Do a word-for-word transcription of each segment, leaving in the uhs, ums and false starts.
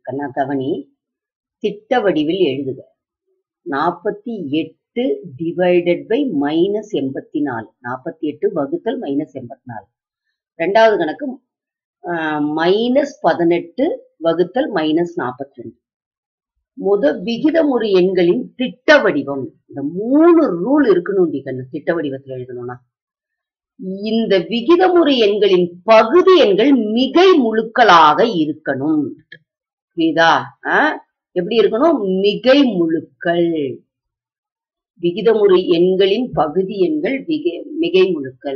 கண்ணா கவனி, திட்ட வடிவில் எழுதுக. நாற்பத்தி எட்டு டிவைடட் பை மைனஸ் எண்பத்தி நாலு. நாற்பத்தி எட்டு வகுத்தல் மைனஸ் எண்பத்தி நாலு. ரெண்டாவது கணக்கு மைனஸ் பதினெட்டு வகுத்தல் மைனஸ் நாற்பத்தி ரெண்டு. முத விகிதமுறு எண்களின் திட்ட வடிவம். இந்த மூணு ரூல் இருக்கணும் கண்ணு திட்ட வடிவத்தில் எழுதணும்னா. இந்த விகிதமுறு எண்களின் பகுதி எண்கள் மிகை முழுக்களாக இருக்கணும். புரியுதா? எப்படி இருக்கணும்? மிகை முழுக்கள். விகிதமுறு எண்களின் பகுதி எண்கள் மிகை முழுக்கள்.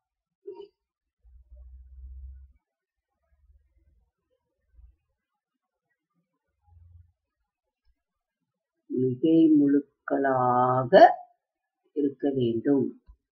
மிகை முழுக்களாக இருக்க வேண்டும்.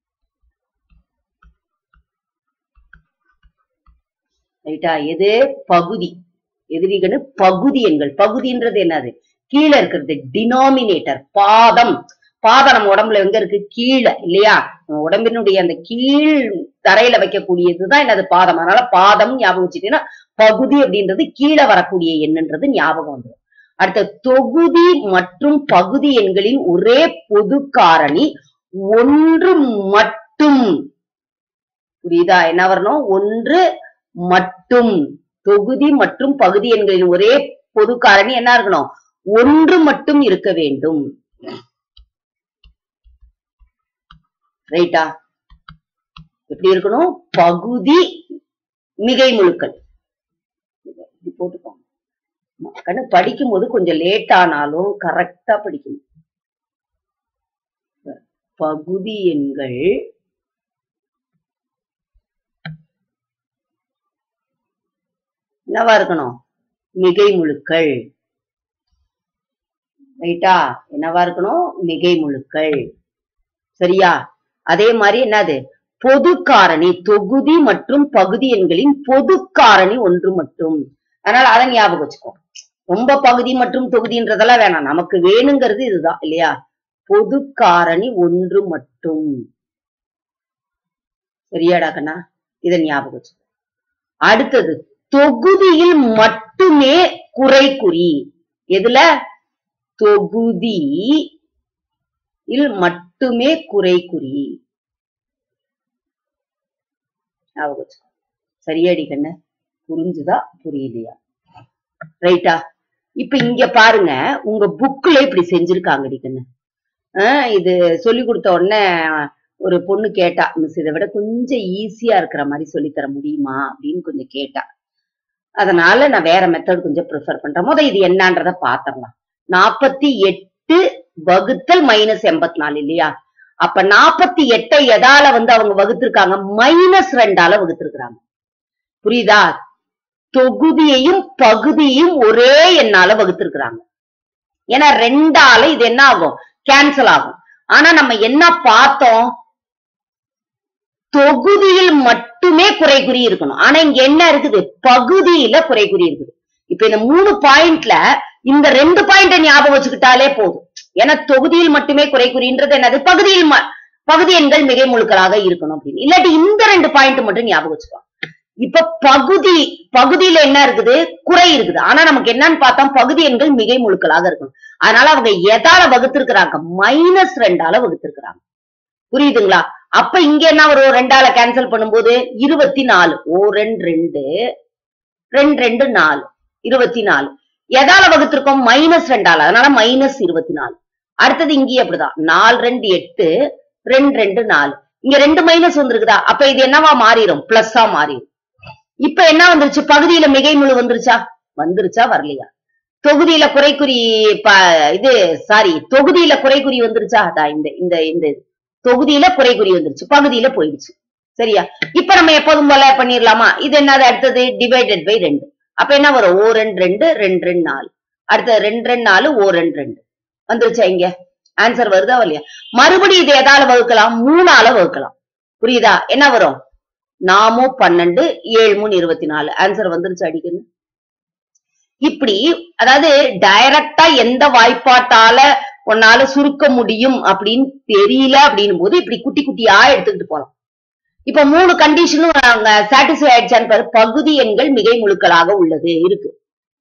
ரைட்டா? எது? பகுதி. எதிரிகன்னு பகுதி எண்கள். பகுதின்றது என்னது? கீழே இருக்கிறது டினாமினேட்டர். பாதம். பாதம் நம்ம உடம்புல எங்க இருக்கு? கீழே இல்லையா? நம்ம உடம்பினுடைய அந்த கீழ் தரையில வைக்கக்கூடியதுதான் என்னது? பாதம். அதனால பாதம் ஞாபகம் வச்சுட்டீங்கன்னா பகுதி அப்படின்றது கீழே வரக்கூடிய எண்ணுன்றது ஞாபகம் வந்துடும். அடுத்த தொகுதி மற்றும் பகுதி எண்களின் ஒரே பொது காரணி ஒன்று மட்டும். புரியுதா? என்ன வரணும்? ஒன்று மட்டும். தொகுதி மற்றும் பகுதி எண்களின் ஒரே பொது காரணி என்ன இருக்கணும்? ஒன்று மட்டும் இருக்க வேண்டும். ரைட்டா? எப்படி இருக்கணும்? பகுதி மிகை முழுக்கள். போட்டுக்கோங்க. கண்ணு படிக்கும் போது கொஞ்சம் லேட் ஆனாலும் கரெக்டா படிக்கணும். பகுதி எண்கள் என்னவா இருக்கணும்? மிகை முழுக்கள். ரைட்டா? என்னவா இருக்கணும்? மிகை முழுக்கள். சரியா? அதே மாதிரி என்னது? பொது காரணி தொகுதி மற்றும் பகுதி எண்களின் பொது காரணி ஒன்று மட்டும். அதனால அதை ஞாபகம் வச்சுக்கோ. ரொம்ப பகுதி மற்றும் தொகுதின்றதெல்லாம் வேணாம். நமக்கு வேணுங்கிறது இதுதான் இல்லையா? பொது காரணி ஒன்று மட்டும். சரியாடா கண்ணா? இதை ஞாபகம் வச்சுக்கோ. அடுத்தது தொகுதியில் மட்டுமே குறை குறி. எதுல? தொகுதியில் மட்டுமே குறை குறி. ஞாபகம் வச்சுக்கோ. சரியாடி கண்ணு? புரிஞ்சுதா? புரியலையா? ரைட்டா? இப்ப இங்க பாருங்க, உங்க புக்ல இப்படி செஞ்சிருக்காங்க கண்ணு. ஆஹ் இது சொல்லி கொடுத்த உடனே ஒரு பொண்ணு கேட்டா, மிஸ் இதை விட கொஞ்சம் ஈஸியா இருக்கிற மாதிரி சொல்லித்தர முடியுமா அப்படின்னு கொஞ்சம் கேட்டா. அதனால நான் வேற மெத்தட் கொஞ்சம் ப்ரிஃபர் பண்றேன். முத இது என்னன்றத பாத்திரலாம். நாற்பத்தி எட்டு வகுத்தல் மைனஸ் எண்பத்தி நாலு இல்லையா? அப்ப நாற்பத்தி எட்டை எதால வந்து அவங்க வகுத்திருக்காங்க? மைனஸ் ரெண்டால வகுத்திருக்கிறாங்க. புரியுதா? தொகுதியையும் பகுதியையும் ஒரே எண்ணால வகுத்திருக்கிறாங்க. ஏன்னா ரெண்டால இது என்ன ஆகும்? கேன்சல் ஆகும். ஆனா நம்ம என்ன பார்த்தோம்? தொகுதியில் மட்டுமே குறை குறி இருக்கணும். ஆனா இங்க என்ன இருக்குது? பகுதியில குறை குறி இருக்குது. இப்ப இந்த மூணு பாயிண்ட்ல இந்த ரெண்டு பாயிண்ட ஞாபகம் வச்சுக்கிட்டாலே போதும். ஏன்னா தொகுதியில் மட்டுமே குறை குறின்றது என்னது? பகுதியில் பகுதி எண்கள் மிகை முழுக்களாக இருக்கணும் அப்படின்னு. இல்லாட்டி இந்த ரெண்டு பாயிண்ட் மட்டும் ஞாபகம் வச்சுக்கோ. இப்ப பகுதி பகுதியில என்ன இருக்குது? குறை இருக்குது. ஆனா நமக்கு என்னன்னு பார்த்தோம்? பகுதி எண்கள் மிகை முழுக்களாக இருக்கணும். அதனால அவங்க எதால வகுத்திருக்கிறாங்க? மைனஸ் ரெண்டால வகுத்திருக்கிறாங்க. புரியுதுங்களா? அப்ப இங்க என்ன வரும்? ரெண்டால கேன்சல் பண்ணும்போது இருபத்தி நாலு. ஓ ரெண்டு ரெண்டு ரெண்டு ரெண்டு நாலு இருபத்தி நாலு. எதால வகுத்திருக்கோம்? மைனஸ் ரெண்டால. அதனால மைனஸ் இருபத்தி நாலு. அடுத்தது இங்கேயே அப்படிதான். நாலு ரெண்டு எட்டு ரெண்டு ரெண்டு நாலு. இங்க ரெண்டு மைனஸ் வந்திருக்குதா? அப்ப இது என்னவா மாறிடும்? பிளஸ்ஸா மாறிடும். இப்ப என்ன வந்துருச்சு? பகுதியில மிகை முழு வந்துருச்சா? வந்துருச்சா? வரலையா? தொகுதியில குறைக்குறி இது சாரி தொகுதியில குறைக்குறி வந்துருச்சா? இந்த இந்த இந்த தொகுதியில குறைக்குறி வந்துருச்சு. பகுதியில போயிடுச்சு. சரியா? இப்ப நம்ம எப்போதும் போல பண்ணிடலாமா? இது என்னது? அடுத்தது டிவைடட் பை ரெண்டு. அப்ப என்ன வரும்? ஓ ரெண்டு ரெண்டு ரெண்டு ரெண்டு நாலு. அடுத்தது ரெண்டு ரெண்டு நாலு ஓ ரெண்டு ரெண்டு வந்துருச்சா? இங்க ஆன்சர் வருதா இல்லையா? மறுபடியும் இது எதால வகுக்கலாம்? மூணால வகுக்கலாம். புரியுதா? என்ன வரும்? நாமும் பன்னெண்டு ஏழு மூணு இருபத்தி நாலு. ஆன்சர் வந்துருச்சு அடிக்கணும். இப்படி அதாவது டைரக்டா எந்த வாய்ப்பாட்டால உன்னால சுருக்க முடியும் அப்படின்னு தெரியல அப்படின்னும் போது இப்படி குட்டி குட்டியா எடுத்துக்கிட்டு போலாம். இப்ப மூணு கண்டிஷனும் சாட்டிஸ்ஃபை ஆயிடுச்சான்னு பாரு. பகுதி எண்கள் மிகை முழுக்களாக உள்ளது இருக்கு.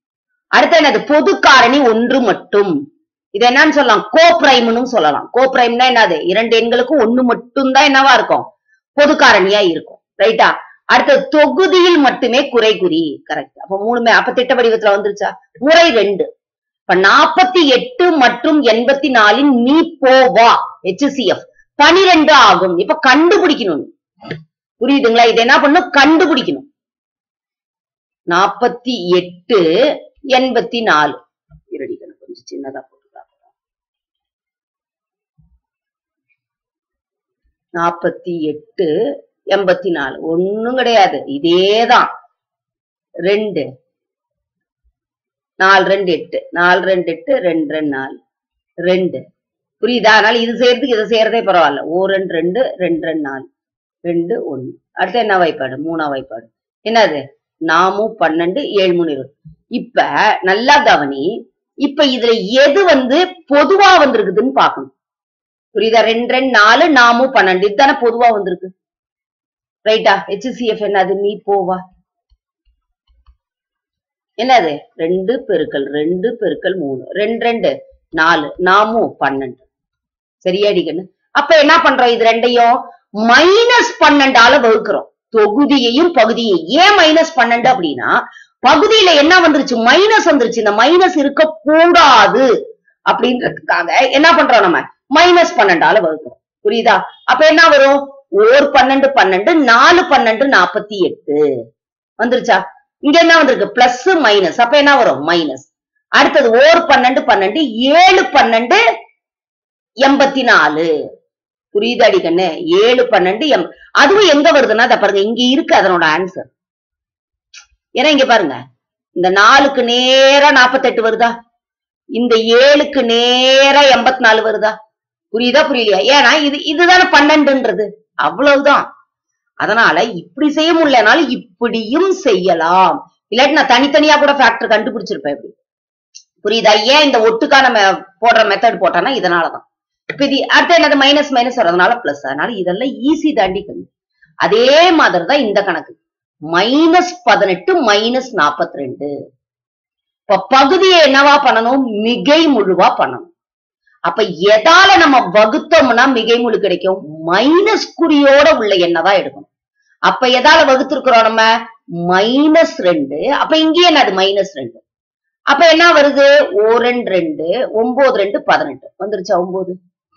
அடுத்து என்னது பொது காரணி ஒன்று மட்டும். இது என்னன்னு சொல்லலாம், கோ பிரைம்னு சொல்லலாம். கோ பிரைம்னா என்னது, இரண்டு எண்களுக்கு ஒண்ணு மட்டும் தான் என்னவா இருக்கும், பொது காரணியா இருக்கும். ரைட்டா. அடுத்தது தொகுதியில் மட்டுமே குறை குறி. கரெக்ட். அப்ப மூணுமே அப்ப திட்ட வடிவத்துல வந்துருச்சா. முறை ரெண்டு. இப்ப நாற்பத்தி எட்டு மற்றும் எண்பத்தி நாலின் நீ போவா H C F பனிரெண்டு ஆகும். இப்ப கண்டுபிடிக்கணும். புரியுதுங்களா? இது என்ன பண்ணும், கண்டுபிடிக்கணும். நாற்பத்தி எட்டு எண்பத்தி நாலு இரடிக்கணும் கொஞ்சம் சின்னதா போட்டுக்கலாம். நாற்பத்தி எட்டு எண்பத்தி நாலு ஒண்ணும் கிடையாது, இதேதான். ரெண்டு நாலு ரெண்டு எட்டு, நாலு ரெண்டு எட்டு, ரெண்டு ரெண்டு நாலு, ரெண்டு. புரியுதா? அதனால இது செய்யறதுக்கு இதை செய்யறதே பரவாயில்ல. ஓ ரெண்டு ரெண்டு, ரெண்டு ரெண்டு நாலு, ரெண்டு ஒண்ணு. அடுத்து என்ன வாய்ப்பாடு, மூணா வாய்ப்பாடு. என்னது, நாமும் பன்னெண்டு, ஏழு மூணு இருபது. இப்ப நல்லா கவனி. இப்ப இதுல எது வந்து பொதுவா வந்திருக்குதுன்னு பாக்கணும். புரியுதா? ரெண்டு ரெண்டு நாலு, நாமும் பன்னெண்டு, இதுதானே பொதுவா வந்திருக்கு. ரைட்டா. H C F என்னது, நீ போவா. என்னது, ரெண்டு பெருக்கல் ரெண்டு பெருக்கல் மூணு, ரெண்டு ரெண்டு நாலு, நாமும் பன்னெண்டு. சரியாடிக்கன்னு. அப்ப என்ன பண்றோம், இது ரெண்டையும் மைனஸ் பன்னெண்டால வகுக்கிறோம். தொகுதியையும் பகுதியையும். ஏன் மைனஸ் பன்னெண்டு அப்படின்னா, பகுதியில என்ன வந்துருச்சு, மைனஸ் வந்துருச்சு. இந்த மைனஸ் இருக்க கூடாது அப்படின்றதுக்காக என்ன பண்றோம், நம்ம மைனஸ் பன்னெண்டால வகுக்கிறோம். புரியுதா? அப்ப என்ன வரும், ஓர் பன்னெண்டு பன்னெண்டு, நாலு பன்னெண்டு நாற்பத்தி எட்டு வந்துருச்சா. இங்க என்ன வந்திருக்கு, பிளஸ் மைனஸ். அப்ப என்ன வரும், மைனஸ். அடுத்தது ஓர் பன்னெண்டு பன்னெண்டு, ஏழு பன்னெண்டு எண்பத்தி நாலு. புரியுது அடிக்கண்ணு, ஏழு பன்னெண்டு எம் அதுவும் எங்க வருதுன்னா அதை பாருங்க, இங்க இருக்கு அதனோட ஆன்சர். ஏன்னா இங்க பாருங்க, இந்த நாலுக்கு நேரா நாற்பத்தி எட்டு வருதா, இந்த ஏழுக்கு நேரா எண்பத்தி நாலு வருதா. புரியுதா புரியலையா? ஏன்னா இது இதுதானே பன்னெண்டுன்றது, அவ்வளவுதான். அதனால இப்படி செய்ய முடியலனாலும் இப்படியும் செய்யலாம். இல்லாட்டி நான் தனித்தனியா கூட ஃபேக்டர் கண்டுபிடிச்சிருப்பேன். எப்படி புரியுதா? ஏன் இந்த ஒட்டுக்கா நம்ம போடுற மெத்தட் போட்டோம்னா இதனாலதான். இப்ப இது அடுத்த என்னது, மைனஸ் மைனஸ் வரதுனால பிளஸ். அதனால இதெல்லாம் ஈஸி தாண்டி கண்டு. அதே மாதிரிதான் இந்த கணக்கு. மைனஸ் பதினெட்டு மைனஸ் நாற்பத்தி ரெண்டு. இப்ப பகுதியை என்னவா பண்ணணும், மிகை முழுவா பண்ணணும். அப்ப எதால நம்ம வகுத்தோம்னா மிகை முழு கிடைக்கும், மைனஸ் குறியோட உள்ள எண்ணதான் எடுக்கணும். அப்ப எதால வகுத்திருக்கிறோம் நம்ம, மைனஸ் ரெண்டு. அப்ப இங்கேயே என்னது, மைனஸ் ரெண்டு. அப்ப என்ன வருது, ஓ ரெண்டு ரெண்டு, ஒன்பது ரெண்டு பதினெட்டு வந்துருச்சா, ஒன்பது.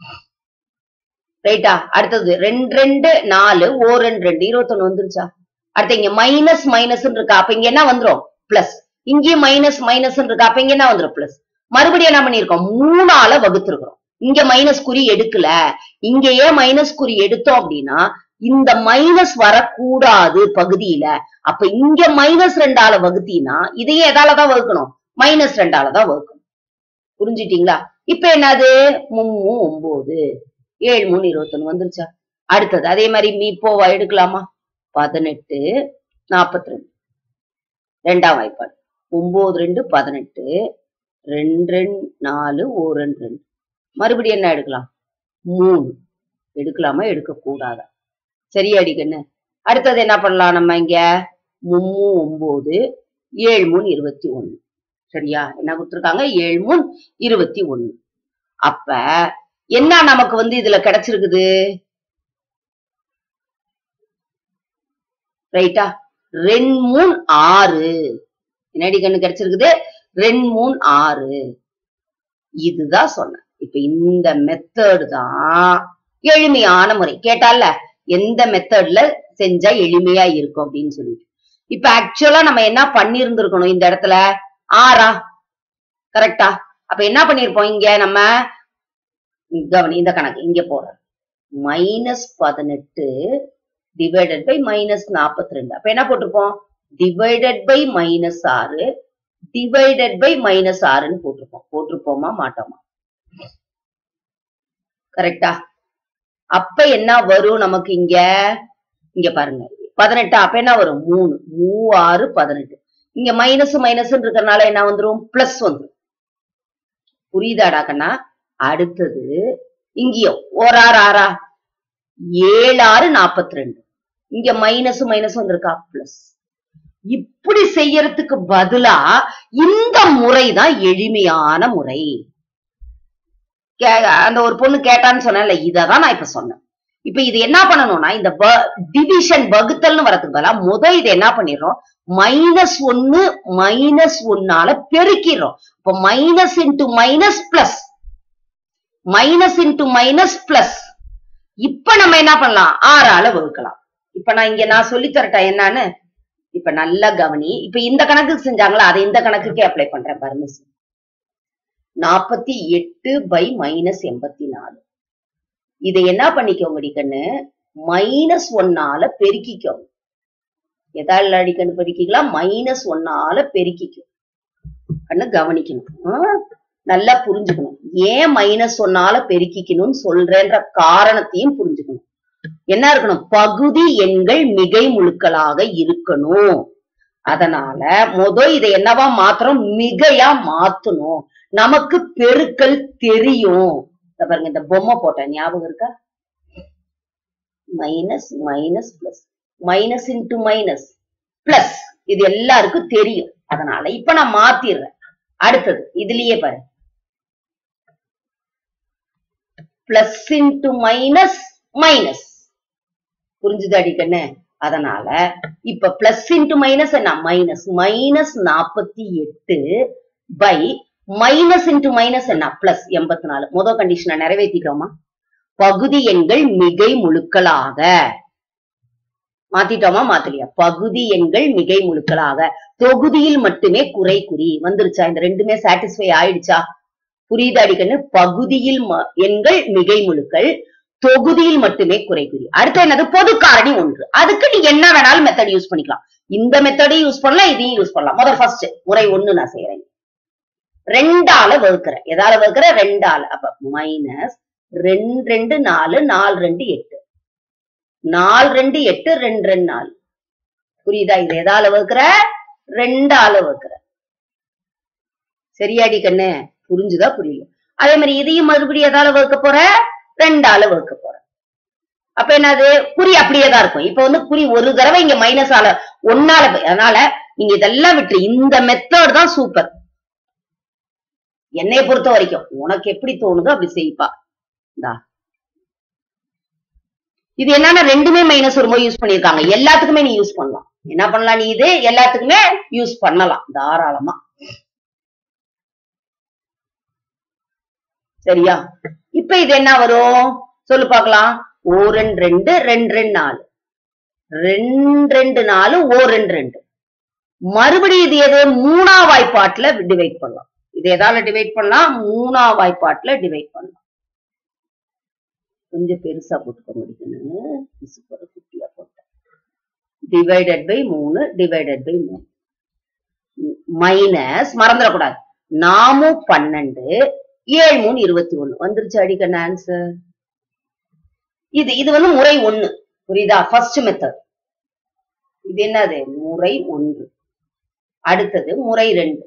ரைட்டா. அடுத்தது ரெண்டு ரெண்டு நாலு, ஓ ரெண்டு ரெண்டு இருபத்தி ஒண்ணு வந்துருச்சா. அடுத்து இங்க மைனஸ் மைனஸ் இருக்கா, அப்ப இங்க என்ன வந்துரும், பிளஸ். இங்கேயும் மைனஸ் மைனஸ் இருக்கா, அப்ப இங்க என்ன வந்துரும், பிளஸ். மறுபடியும் என்ன பண்ணிருக்கோம், மூணால வகுத்திருக்கிறோம். இங்க மைனஸ் குறி எடுக்கல, இங்கேயே மைனஸ் குறி எடுத்தோம் அப்படின்னா இந்த மைனஸ் வரக்கூடாது பகுதியில. அப்ப இங்க மைனஸ் ரெண்டால வகுத்தீங்கன்னா இதையே எதாலதான் வகுக்கணும், மைனஸ் ரெண்டாலதான் வகுக்கணும். புரிஞ்சுட்டீங்களா? இப்ப என்னது, மூணு ஒன்பது, ஏழு மூணு இருபத்தி ஒண்ணு வந்துருச்சா. அடுத்தது அதே மாதிரி மீப்போவா எடுக்கலாமா, பதினெட்டு நாற்பத்தி ரெண்டு. ரெண்டாம் வாய்ப்பாடு ஒன்பது ரெண்டு பதினெட்டு, ரெண்டு ரெண்டு நாலு, ஓ ரெண்டு ரெண்டு. மறுபடியும் என்ன எடுக்கலாம், மூணு எடுக்கலாமா, எடுக்க கூடாதா. சரியா அடிக்கண்ணு. அடுத்தது என்ன பண்ணலாம் நம்ம, இங்க மூணு ஒன்பது, ஏழு மூணு இருபத்தி ஒண்ணு. சரியா, என்ன கொடுத்துருக்காங்க, ஏழு மூணு இருபத்தி ஒண்ணு. அப்ப என்ன நமக்கு வந்து இதுல கிடைச்சிருக்குது, ரைட்டா, ரெண்டு மூணு ஆறு. என்னடி கண்ணு கிடைச்சிருக்குது, ரெண்டு மூணு ஆறு. இதுதான் சொன்னேன். இப்ப இந்த மெத்தட் தான் எளிமையான முறை. கேட்டால எந்த மெத்தட்ல செஞ்சா எளிமையா இருக்கும் அப்படின்னு சொல்லிட்டு. இப்ப ஆக்சுவலா நம்ம என்ன பண்ணிருந்திருக்கணும் இந்த இடத்துல, ஆறா, கரெக்டா. அப்ப என்ன பண்ணிருப்போம், இங்க நம்ம கவனி இந்த கணக்கு இங்க போறோம், மைனஸ் பதினெட்டு டிவைடட் பை மைனஸ் நாற்பத்தி ரெண்டு. அப்ப என்ன போட்டிருப்போம், டிவைடட் பை மைனஸ் ஆறு டிவைடட் பை மைனஸ் ஆறுன்னு போட்டிருப்போம். போட்டிருப்போமா மாட்டோமா, கரெக்டா. அப்ப என்ன வரும் நமக்கு, இங்க இங்க பாருங்க பதினெட்டு. அப்ப என்ன வரும், மூணு மூ ஆறு பதினெட்டு. இங்க மைனஸ் மைனஸ் இருக்கிறதுனால என்ன வந்துரும், பிளஸ் வந்துரும். புரியுதாடா கண்ணா. அடுத்தது இங்கேயும் ஒரு ஆறு ஆறா, ஏழு ஆறு நாற்பத்தி ரெண்டு. இங்க மைனஸ் மைனஸ் வந்திருக்கா, பிளஸ். இப்படி செய்யறதுக்கு பதிலா இந்த முறைதான் எளிமையான முறை. அந்த ஒரு பொண்ணு கேட்டான்னு சொன்னேன்ல, இததான் நான் இப்ப சொன்னேன். இப்ப இது என்ன பண்ணணும்னா, இந்த டிவிஷன் வகுத்தல்னு வரதுக்கு பதிலா முத இது என்ன பண்ணிடுறோம், மைனஸ் ஒன்னு மைனஸ் ஒன்னால பெருக்கிறோம். இப்ப minus into minus plus, minus into minus plus. இப்ப நம்ம என்ன பண்ணலாம், ஆறால வகுக்கலாம். இப்ப நான் இங்க நான் சொல்லி தரட்டேன் என்னன்னு. இப்ப நல்லா கவனி. இப்ப இந்த கணக்குக்கு செஞ்சாங்களா, அதை இந்த கணக்குக்கே அப்ளை பண்றேன் பாருங்க. நாற்பத்தி எட்டு பை மைனஸ் எண்பத்தி நாலு. இதை என்ன பண்ணிக்கோங்க அடிக்கண்ணு, மைனஸ் ஒன்னால பெருக்கிக்கோங்க. எதால அடிக்கண்ணு பெருக்கிக்கலாம், மைனஸ் ஒன்னால பெருக்கிக்கும். கண்ணு கவனிக்கணும், நல்லா புரிஞ்சுக்கணும். ஏன் மைனஸ் ஒன்னால பெருக்கிக்கணும்னு சொல்றேன்ற காரணத்தையும் புரிஞ்சுக்கணும். என்ன இருக்கணும், பகுதி எண்கள் மிகை முழுக்களாக இருக்கணும். அதனால முதல் இதை என்னவா மாத்திரம், மிகையா மாத்தணும். நமக்கு பெருக்கல் தெரியும். பாருங்க, இந்த பொம்மை போட்டேன் ஞாபகம் இருக்கா, minus minus plus, minus into minus plus, இது எல்லாருக்கும் தெரியும். அதனால இப்ப நான் மாத்திடுறேன். அடுத்தது இதுலயே பாரு, பிளஸ் இன்டு மைனஸ் மைனஸ். புரிஞ்சுது அடிக்கண்ணு? அதனால இப்ப பிளஸ் இன்டு மைனஸ் என்ன, மைனஸ் மைனஸ் நாற்பத்தி எட்டு பை மைனஸ் இன்டு மைனஸ் என்ன, பிளஸ் எண்பத்தி நாலு. முதல் கண்டிஷனை நிறைவேற்றிட்டோமா, பகுதி எண்கள் மிகை முழுக்களாக மாத்திட்டோமா, மாத்தலையா? பகுதி எண்கள் மிகை முழுக்களாக, தொகுதியில் மட்டுமே குறை குறி வந்துருச்சா? இந்த ரெண்டுமே சாட்டிஸ்ஃபை ஆயிடுச்சா? புரியுது அடிக்கண்ணு? பகுதியில் எண்கள் மிகை முழுக்கள், தொகுதியில் மட்டுமே குறை குறி. அடுத்து என்னது, பொது காரணி ஒன்று. அதுக்கு நீ என்ன வேணாலும் மெத்தட் யூஸ் பண்ணிக்கலாம். இந்த மெத்தடையும் யூஸ் பண்ணலாம், இதையும் யூஸ் பண்ணலாம். முதல் ஃபர்ஸ்ட் முறை ஒண்ணு நான் செய்யறேன். ரெண்டால வகுக்கிறேன். எதால வகுக்கிறேன், ரெண்டால. அப்ப மைனஸ் ரெண்டு ரெண்டு நாலு, நாலு ரெண்டு எட்டு, நாலு ரெண்டு எட்டு, ரெண்டு ரெண்டு நாலு. புரியுதா? இது எதால வகுக்கிற, ரெண்டால வகுக்கிற. சரியாடி கண்ணு? புரிஞ்சுதா? புரியும். அதே மாதிரி இதையும் மறுபடியும் எதால வகுக்க போற, ரெண்டால வகுக்க போற. அப்ப என்னது, குறி அப்படியேதான் இருக்கும். இப்ப வந்து குறி ஒரு தடவை இங்க மைனஸ் ஆல ஒன்னால, அதனால நீங்க இதெல்லாம் விட்டு இந்த மெத்தட் தான் சூப்பர். என்னைய பொறுத்த வரைக்கும் உனக்கு எப்படி தோணுதோ அப்படி செய்ப்பா. இது என்னன்னா ரெண்டுமே மைனஸ் வரும்போது யூஸ் பண்ணிருக்காங்க. எல்லாத்துக்குமே நீ யூஸ் பண்ணலாம். என்ன பண்ணலாம், நீ இது எல்லாத்துக்குமே யூஸ் பண்ணலாம் தாராளமா. சரியா? இப்ப இது என்ன வரும் சொல்லு பாக்கலாம். ஓ ரெண்டு ரெண்டு, ரெண்டு ரெண்டு நாலு, ரெண்டு ரெண்டு நாலு, ஓ ரெண்டு ரெண்டு. மறுபடியும் இது எது, மூணா வாய்ப்பாட்டுல டிவைட் பண்ணலாம். இது எதால டிவைட் பண்ணலாம், மூணா வாய்ப்பாட்டுல டிவைட் பண்ணலாம். கொஞ்சம் பெருசா போட்டுக்க முடியும், குட்டியா போட்டேன். டிவைடட் பை மூணு, டிவைடட் பை மூணு. மைனஸ் மறந்துடக்கூடாது, நாமும் பன்னெண்டு, ஏழு மூணு இருபத்தி ஒண்ணு வந்துருச்சு அடிக்கண்ண ஆன்சர். இது இது வந்து முறை ஒண்ணு. புரியுதா? First method. இது என்னது, முறை ஒன்று. அடுத்தது முறை ரெண்டு.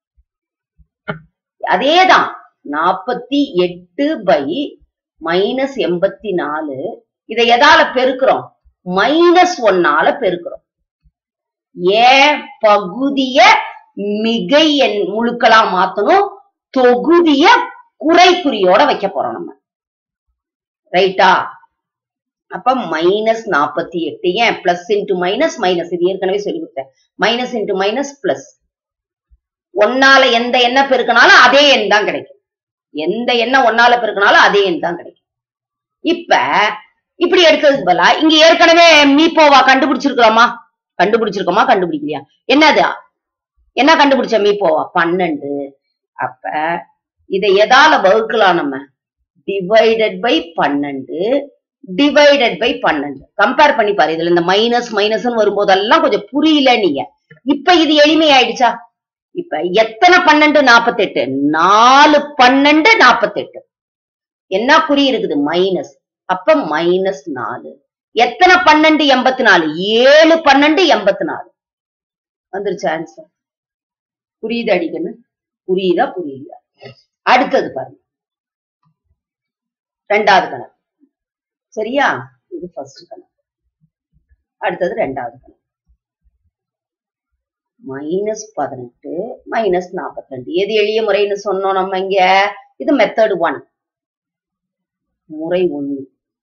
அதேதான், நாற்பத்தி எட்டு பை மைனஸ் எண்பத்தி நாலு. இதை எதால பெருக்கிறோம், மைனஸ் ஒன்னால பெருக்கிறோம். ஏன், பகுதிய மிகை எண் முழுக்களா மாத்தணும், தொகுதிய குறை குறியோட வைக்க போறோம் நம்ம. ரைட்டா? அப்ப மைனஸ் நாற்பத்தி எட்டு. ஏன், பிளஸ் இன்டு மைனஸ் மைனஸ், இது ஏற்கனவே சொல்லி கொடுத்தேன். Minus into minus plus. ஒன்னால எந்த எண்ண பெருக்கினாலும் அதே எண் தான் கிடைக்கும். எந்த எண்ண ஒன்னால பெருக்கினாலும் அதே எண் தான் கிடைக்கும். இப்ப இப்படி எடுக்கிறதுக்கு பதிலா இங்க ஏற்கனவே மீப்போவா கண்டுபிடிச்சிருக்கிறோமா, கண்டுபிடிச்சிருக்கோமா, கண்டுபிடிக்கலையா? என்னது, என்ன கண்டுபிடிச்ச மீப்போவா, பன்னெண்டு. அப்ப இதை எதால வகுக்கலாம் நம்ம, டிவைடட் பை பன்னெண்டு, டிவைடட் பை பன்னெண்டு. கம்பேர் பண்ணி பாரு. இதுல இந்த மைனஸ் மைனஸ் வரும்போதெல்லாம் கொஞ்சம் புரியல நீங்க. இப்ப இது எளிமையாயிடுச்சா? இப்ப எத்தனை பன்னெண்டு, நாற்பத்தி எட்டு. நாலு பன்னெண்டு நாற்பத்தி எட்டு. என்ன குறி இருக்குது, மைனஸ். அப்ப மைனஸ் நாலு. எத்தனை பன்னெண்டு, எண்பத்தி நாலு. ஏழு பன்னெண்டு எண்பத்தி நாலு. வந்துருச்சு ஆன்சர். புரியுது அடிக்கன்னு? புரியுதா? புரியுதா? அடுத்தது பாருங்க, ரெண்டாவது கணக்கு. சரியா? இது ஃபர்ஸ்ட் கணக்கு. அடுத்தது ரெண்டாவது கணக்கு. மைனஸ் பதினெட்டு மைனஸ் நாற்பத்தி ரெண்டு. எது எளிய முறைன்னு சொன்னோம் நம்ம இங்க? இது மெத்தட் ஒன், முறை ஒண்ணு.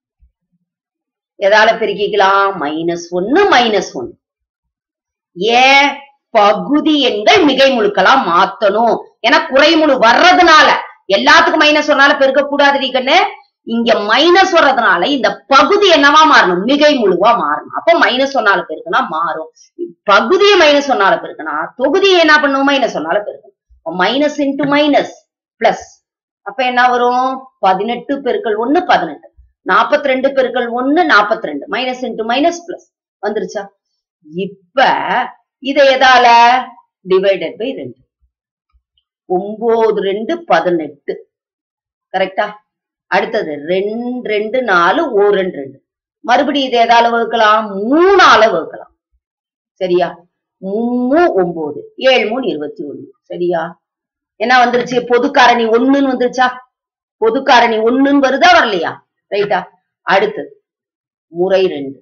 எதால பெருக்கிக்கலாம்? மைனஸ் ஒன்னு மைனஸ் ஒன்னு. ஏன்? பகுதி எண்கள் மிகை முழுக்களா மாத்தணும். ஏன்னா குறைமுழு வர்றதுனால எல்லாத்துக்கும் மைனஸ் ஒன்னால பெருக்க கூடாது கண்ணு. இங்க மைனஸ் வர்றதுனால இந்த பகுதி என்னவா மாறணும்? மிகை முழுவா மாறணும். அப்ப மைனஸ் ஒன்னால பெருக்குனா மாறும். பகுதியை மைனஸ் ஒன்னால பெருக்குனா தொகுதியை என்ன பண்ணும்? மைனஸ் ஒன்னால பெருக்கணும். Minus into minus plus. அப்ப என்ன வரும்? பதினெட்டு பெருக்கல் ஒன்னு பதினெட்டு, நாற்பத்தி ரெண்டு பெருக்கல் ஒன்னு நாற்பத்தி ரெண்டு, மைனஸ் இன்டு மைனஸ் பிளஸ் வந்துருச்சா? இப்ப இதை எதால? டிவைடட் பை ரெண்டு. ஒன்பது ரெண்டு பதினெட்டு. கரெக்டா? அடுத்தது ரெண்டு ரெண்டு நாலு ஓ ரெண்டு ரெண்டு. மறுபடியும் இதை எதால வகுக்கலாம்? மூணால வகுக்கலாம். சரியா? மூணு ஒன்பது, ஏழு மூணு இருபத்தி ஒண்ணு. சரியா? என்ன வந்துருச்சு? பொதுக்காரணி ஒண்ணுன்னு வந்துருச்சா? பொதுக்காரணி ஒண்ணுன்னு வருதா வரலையா? ரைட்டா? அடுத்தது முறை ரெண்டு,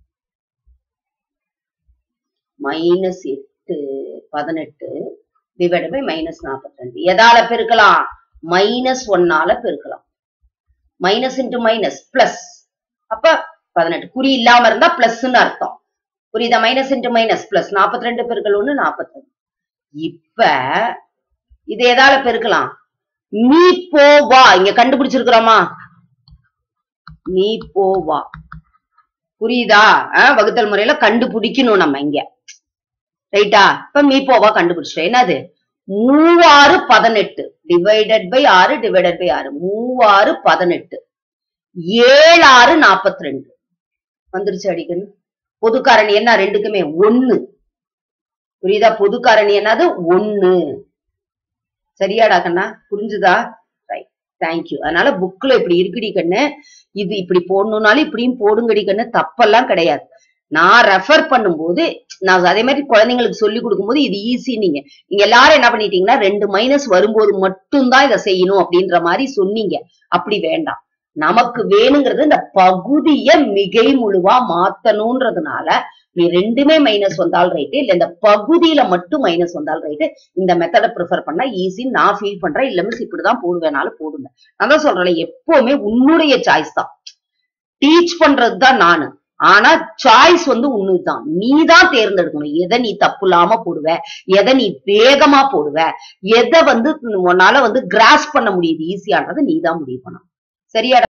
மைனஸ் எட்டு பதினெட்டு டிவைட் பை மைனஸ் நாற்பத்தி ரெண்டு. எதால பெருக்கலாம்? மைனஸ் ஒன்னால பெருக்கலாம். Minus into minus plus. அப்ப பதினெட்டு குறி இல்லாம இருந்தா பிளஸ் அர்த்தம். புரியுதா? Minus into minus plus. நாற்பத்தி ரெண்டு பெருக்கல் ஒண்ணு நாற்பத்தி ரெண்டு. இப்ப இது எதால பெருக்கலாம்? நீ போவா. இங்க கண்டுபிடிச்சிருக்கிறோமா? நீ போவா. புரியுதா? வகுத்தல் முறையில கண்டுபிடிக்கணும் நம்ம இங்க. ரைட்டா? இப்ப மீ போவா கண்டுபிடிச்சிட்டோம். என்னது? மூவாறு பதினெட்டு டிவைடட் பை ஆறு டிவைடட் பை ஆறு. மூவாறு பதினெட்டு, ஏழு ஆறு நாற்பத்தி ரெண்டு வந்துருச்சு அடிக்கணும். பொதுக்காரணி என்ன? ரெண்டுக்குமே ஒண்ணு. புரியுதா? பொதுக்காரணி என்னது? ஒண்ணு. சரியாடா கண்ணா? புரிஞ்சுதா? Right, thank you. அதனால புக்ல இப்படி இருக்குடி கண்ணு. இது இப்படி போடணும்னாலும் இப்படியும் போடுங்கடி கண்ணு. தப்பெல்லாம் கிடையாது. நான் ரெஃபர் பண்ணும்போது நான் அதே மாதிரி குழந்தைங்களுக்கு சொல்லி கொடுக்கும்போது இது ஈஸி. நீங்க நீங்க எல்லாரும் என்ன பண்ணிட்டீங்கன்னா ரெண்டு மைனஸ் வரும்போது மட்டும்தான் இதை செய்யணும் அப்படின்ற மாதிரி சொன்னீங்க. அப்படி வேண்டாம். நமக்கு வேணுங்கிறது இந்த பகுதியை மிகை முழுவா மாத்தணும்ன்றதுனால நீ ரெண்டுமே மைனஸ் வந்தால் ரைட்டு, இல்ல இந்த பகுதியில மட்டும் மைனஸ் வந்தால் ரைட்டு. இந்த மெத்தடை ப்ரிஃபர் பண்ணா ஈஸின்னு நான் ஃபீல் பண்றேன். இல்ல மிஸ் இப்படிதான் போடுவேனாலும் போடுங்க. நான் தான் சொல்றேன், எப்பவுமே உன்னுடைய சாய்ஸ் தான். டீச் பண்றதுதான் நானு. ஆனா சாய்ஸ் வந்து உன்னுதான். நீ தான் தேர்ந்தெடுக்கணும். எதை நீ தப்பு இல்லாம போடுவ, எதை நீ வேகமா போடுவ, எதை வந்து உன்னால வந்து கிராஸ் பண்ண முடியுது ஈஸியானது நீ தான் முடிவு பண்ணணும். சரியா?